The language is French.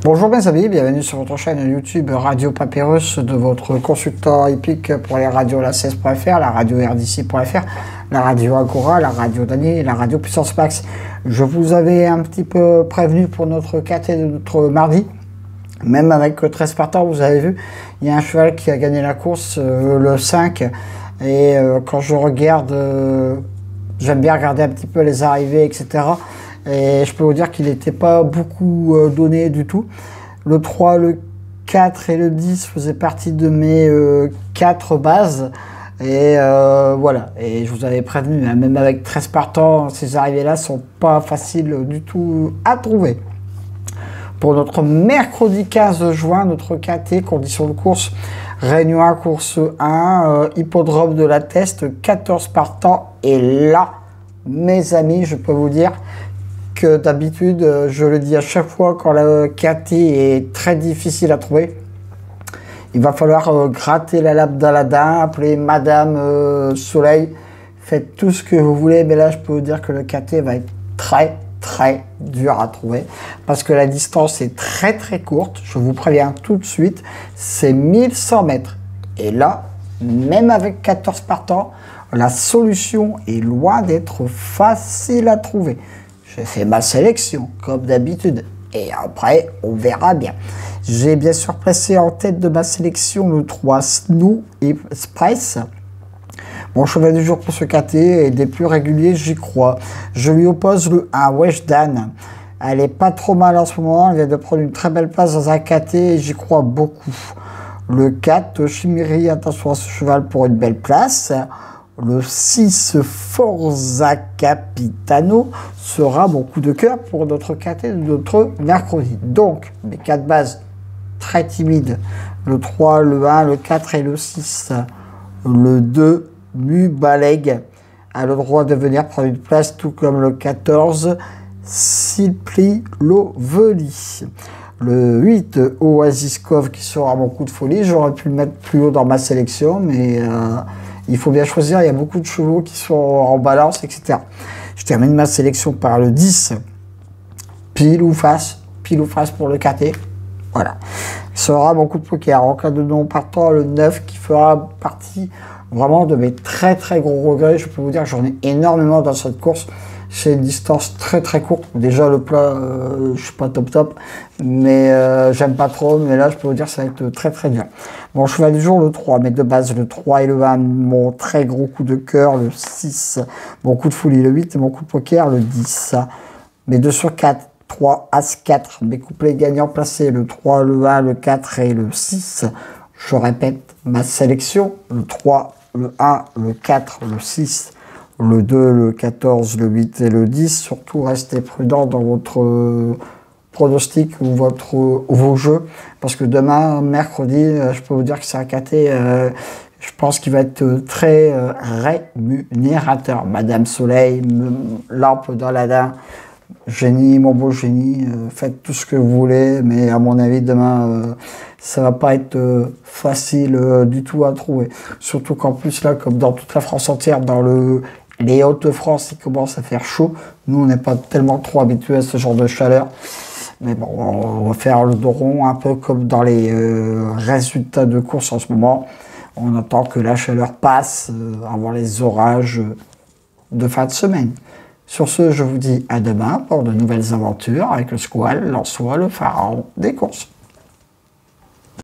Bonjour mes amis, bienvenue sur votre chaîne YouTube Radio Papyrus de votre consultant hippique pour les radios la 16.fr, la radio RDC.fr, la radio Agora, la radio Dany et la radio Puissance Max. Je vous avais un petit peu prévenu pour notre KT de notre mardi, même avec 13 partants, vous avez vu, il y a un cheval qui a gagné la course, le 5, et quand je regarde, j'aime bien regarder un petit peu les arrivées, etc. Et je peux vous dire qu'il n'était pas beaucoup donné du tout. Le 3, le 4 et le 10 faisaient partie de mes 4 bases. Et voilà, et je vous avais prévenu, hein, même avec 13 partants, ces arrivées-là sont pas faciles du tout à trouver. Pour notre mercredi 15 juin, notre KT, conditions de course, Réunion 1, course 1, hippodrome de la Teste, 14 partants. Et là, mes amis, je peux vous dire que d'habitude, je le dis à chaque fois quand le KT est très difficile à trouver, il va falloir gratter la lame d'Aladin, appeler Madame Soleil, faites tout ce que vous voulez, mais là je peux vous dire que le KT va être très dur à trouver, parce que la distance est très courte, je vous préviens tout de suite, c'est 1100 mètres, et là, même avec 14 partants, la solution est loin d'être facile à trouver. J'ai fait ma sélection, comme d'habitude. Et après, on verra bien. J'ai bien sûr placé en tête de ma sélection le 3 Snow Express. Mon cheval du jour pour ce KT est des plus réguliers, j'y crois. Je lui oppose le 1 Weshdan. Elle est pas trop mal en ce moment. Elle vient de prendre une très belle place dans un KT et j'y crois beaucoup. Le 4 Chimiri, attention à ce cheval pour une belle place. Le 6 Forza Capitano sera mon coup de cœur pour notre KT de notre mercredi. Donc, mes 4 bases très timides, le 3, le 1, le 4 et le 6. Le 2, Mubaleg, a le droit de venir prendre une place, tout comme le 14, Silpli Lovely. Le 8, Oasiskov, qui sera mon coup de folie. J'aurais pu le mettre plus haut dans ma sélection, mais il faut bien choisir, il y a beaucoup de chevaux qui sont en balance, etc. Je termine ma sélection par le 10, pile ou face pour le KT. Voilà. Ce sera mon coup de poker. En cas de non partant, le 9 qui fera partie vraiment de mes très gros regrets. Je peux vous dire que j'en ai énormément dans cette course. C'est une distance très courte. Déjà le plat, je suis pas top, mais j'aime pas trop. Mais là, je peux vous dire que ça va être très dur. Bon, cheval du jour, le 3, mais de base, le 3 et le 1, mon très gros coup de cœur, le 6, mon coup de folie, le 8, et mon coup de poker, le 10. Mes 2 sur 4, 3, As 4, mes couplets gagnants placés, le 3, le 1, le 4 et le 6. Je répète ma sélection, le 3, le 1, le 4, le 6, le 2, le 14, le 8 et le 10. Surtout, restez prudent dans votre pronostic ou vos jeux, parce que demain, mercredi, je peux vous dire que c'est un KT, je pense qu'il va être très rémunérateur. Madame Soleil, lampe d'Aladin, génie, mon beau génie, faites tout ce que vous voulez, mais à mon avis, demain, ça va pas être facile du tout à trouver. Surtout qu'en plus, là, comme dans toute la France entière, dans les Hauts-de-France, il commence à faire chaud. Nous, on n'est pas tellement trop habitués à ce genre de chaleur. Mais bon, on va faire le dos rond, un peu comme dans les résultats de course en ce moment. On attend que la chaleur passe avant les orages de fin de semaine. Sur ce, je vous dis à demain pour de nouvelles aventures avec le squal, l'ansois, le pharaon des courses.